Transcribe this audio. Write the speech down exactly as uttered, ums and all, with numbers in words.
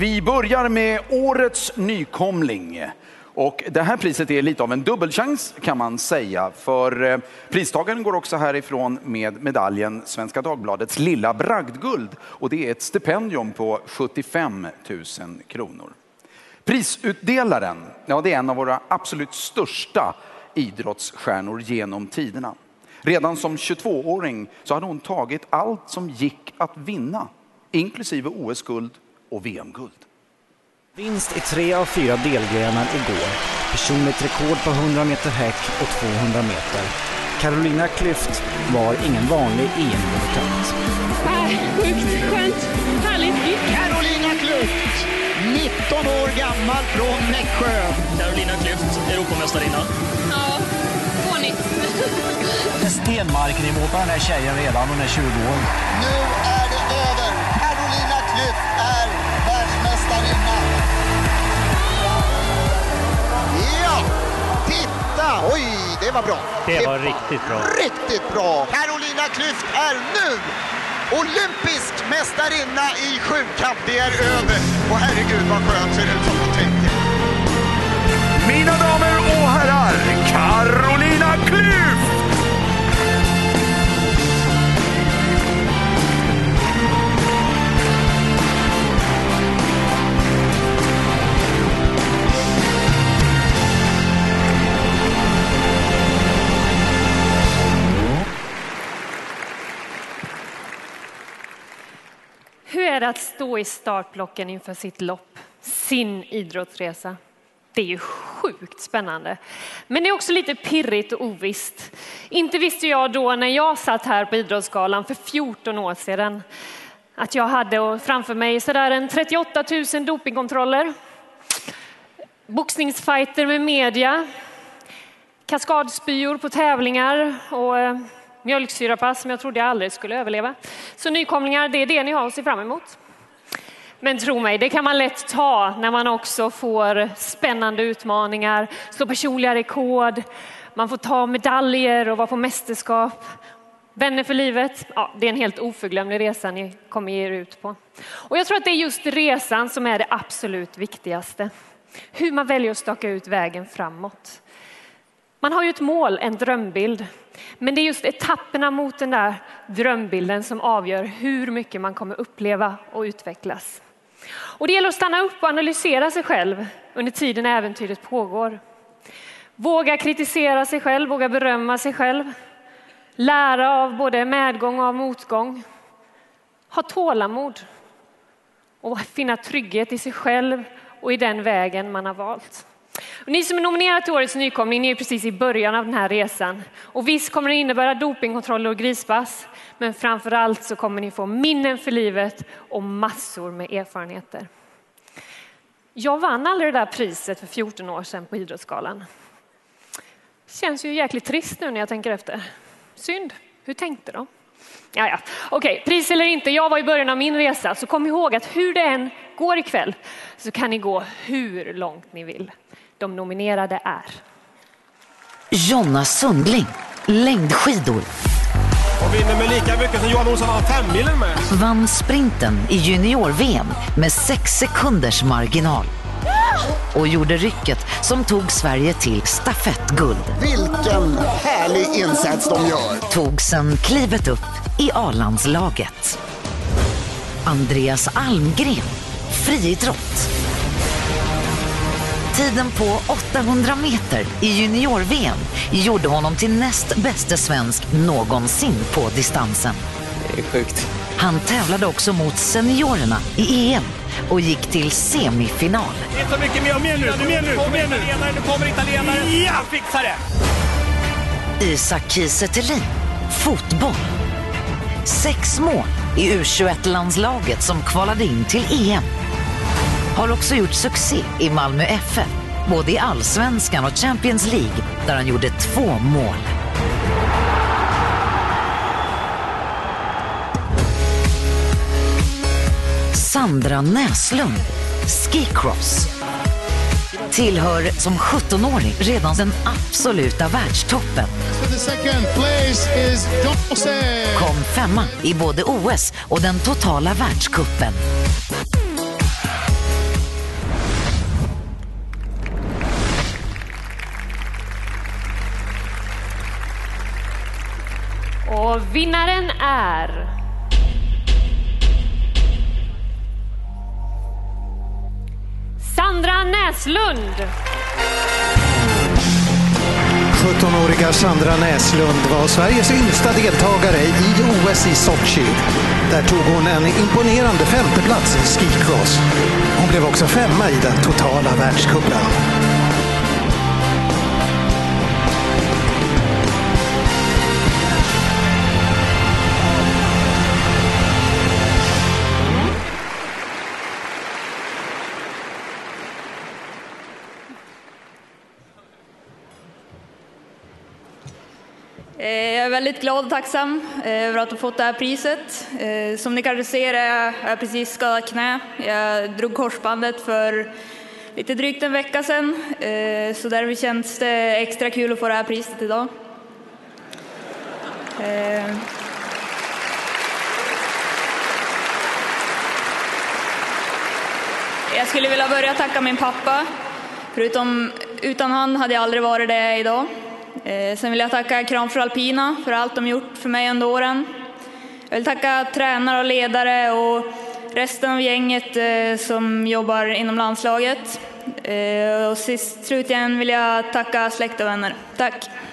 Vi börjar med årets nykomling. Och det här priset är lite av en dubbelchans kan man säga. För pristagaren går också härifrån med medaljen Svenska Dagbladets lilla bragdguld. Och det är ett stipendium på sjuttiofem tusen kronor. Prisutdelaren, ja, det är en av våra absolut största idrottsstjärnor genom tiderna. Redan som tjugotvååring så hade hon tagit allt som gick att vinna. Inklusive O S-guld och V M-guld. Vinst i tre av fyra delgrenar igår. Personligt rekord på hundra meter häck och tvåhundra meter. Carolina Klüft var ingen vanlig E M-debutant. Nej, sjukt skönt. Härligt. Carolina Klüft, nitton år gammal från Nässjö. Carolina Klüft, Europamästarinna. Ja, fånigt. Stenmarknivå på den här tjejen redan, hon är tjugo år. Nu är det över. Carolina Klüft är världsmästarinna. Ja, titta! Oj, det var bra. Det var riktigt bra. Riktigt bra. Carolina Klüft är nu olympisk mästarinna i sjukamp. Det är över. Och herregud vad skönt ser det ut som hon tänker. Mina damer och herrar, Carolina Klüft! Hur är det att stå i startblocken inför sitt lopp, sin idrottsresa? Det är ju sjukt spännande. Men det är också lite pirrigt och ovisst. Inte visste jag då när jag satt här på Idrottsgalan för fjorton år sedan att jag hade framför mig sådär en trettioåtta tusen dopingkontroller, boxningsfighter med media, kaskadspyor på tävlingar och mjölksyrapass som jag trodde jag aldrig skulle överleva. Så nykomlingar, det är det ni har att se fram emot. Men tro mig, det kan man lätt ta när man också får spännande utmaningar, slå personliga rekord, man får ta medaljer och vara på mästerskap. Vänner för livet, ja, det är en helt oförglömlig resa ni kommer ge er ut på. Och jag tror att det är just resan som är det absolut viktigaste. Hur man väljer att staka ut vägen framåt. Man har ju ett mål, en drömbild. Men det är just etapperna mot den där drömbilden som avgör hur mycket man kommer uppleva och utvecklas. Och det gäller att stanna upp och analysera sig själv under tiden äventyret pågår. Våga kritisera sig själv, våga berömma sig själv. Lära av både medgång och av motgång. Ha tålamod. Och finna trygghet i sig själv och i den vägen man har valt. Och ni som är nominerade till årets nykomling, ni är precis i början av den här resan. Och visst kommer det innebära dopingkontroller och grispass. Men framförallt så kommer ni få minnen för livet och massor med erfarenheter. Jag vann aldrig det där priset för fjorton år sedan på Idrottsgalan. Känns ju jäkligt trist nu när jag tänker efter. Synd. Hur tänkte de? Ja, ja. Okej, pris eller inte. Jag var i början av min resa. Så kom ihåg att hur det än går ikväll så kan ni gå hur långt ni vill. De nominerade är Jonna Sundling, längdskidor. Och vinner med lika mycket som Johan Olsson har fem milen med. Vann sprinten i junior-V M med sex sekunders marginal. Och gjorde rycket som tog Sverige till stafettguld. Vilken härlig insats de gör. Tog sen klivet upp i A-landslaget. Andreas Almgren, friidrott. Tiden på åttahundra meter i junior-V M gjorde honom till näst bästa svensk någonsin på distansen. Det är sjukt. Han tävlade också mot seniorerna i E M och gick till semifinal. Det är så mycket mer och mer nu. Mer nu. Kom igen nu. Nu kommer italienaren. Ja, fixar det. Isak Kiese Thelin, fotboll. Sex mål i U tjugoett-landslaget som kvalade in till E M. Har också gjort succé i Malmö F F, både i Allsvenskan och Champions League, där han gjorde två mål. Sandra Näslund, skicross. Tillhör som sjuttonåring redan den absoluta världstoppen. Kom femma i både O S och den totala världskuppen. Och vinnaren är... Sandra Näslund. sjuttonåriga Sandra Näslund var Sveriges yngsta deltagare i O S i Sochi. Där tog hon en imponerande femteplats i skicross. Hon blev också femma i den totala världscupen. Jag är väldigt glad och tacksam över att ha fått det här priset. Som ni kanske ser är jag precis skadat knä. Jag drog korsbandet för lite drygt en vecka sedan. Så därför känns det extra kul att få det här priset idag. Jag skulle vilja börja tacka min pappa. Förutom, utan han hade jag aldrig varit det idag. Sen vill jag tacka Kramfors Alpina för allt de gjort för mig under åren. Jag vill tacka tränare och ledare och resten av gänget som jobbar inom landslaget. Och sist slutligen vill jag tacka släkt och vänner. Tack!